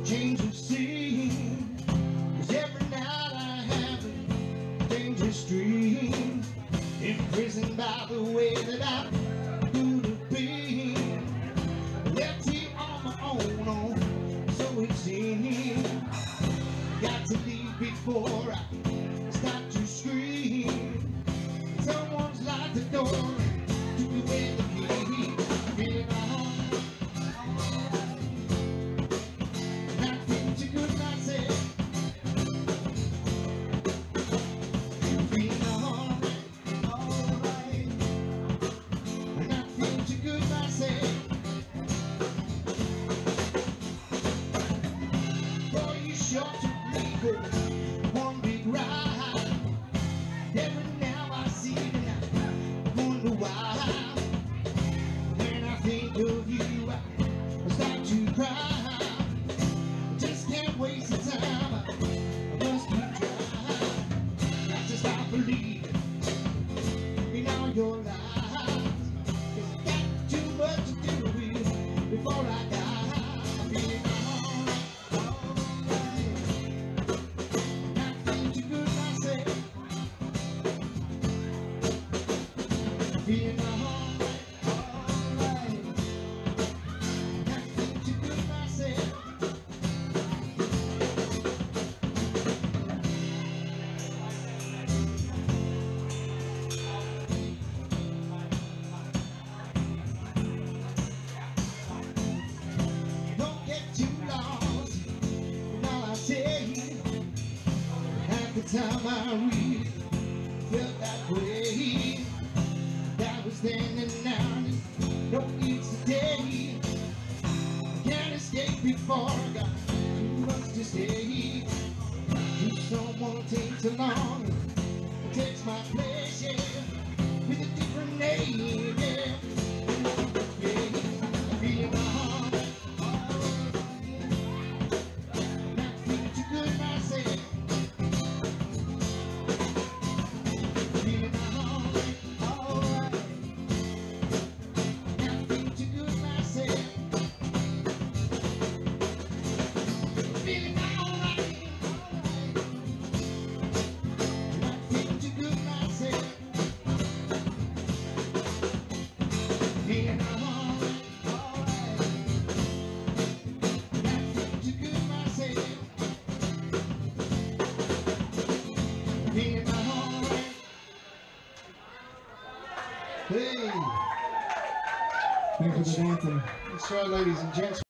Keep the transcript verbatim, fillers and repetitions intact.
change of scene, 'cause every night I have a dangerous dream, imprisoned by the way that I do the pain. Left here on my own, oh, so it seems. Got to leave before I start to scream. Someone's locked the door, took away the key. Feeling alright, not feeling too good myself. Feeling alright, alright, not feeling too good myself. Boy, you sure took me for one big ride. Every now I see it and I wonder why. When I think of you, I start to cry. I just can't waste the time, I must keep trying. Got to stop believing in all your lies, 'cause I got too much to do with before I die. Feeling alright, alright, not feeling too good myself. Feeling alright, alright, not feeling too good myself. Don't get too lost in all I say. Half the time I really felt that way. That was then and now, no, it's today. I can't escape before I got too much to say. If someone takes along, takes my place, yeah, with a different name, yeah. Yeah, feeling alright, alright, not feeling too good myself. Feeling alright, alright, not feeling too good myself. Feeling alright, alright, not feeling too good myself. Feeling alright, alright, not feeling too good myself. Feeling alright. Hey! Thank you for the dancing. That's right, ladies and gents.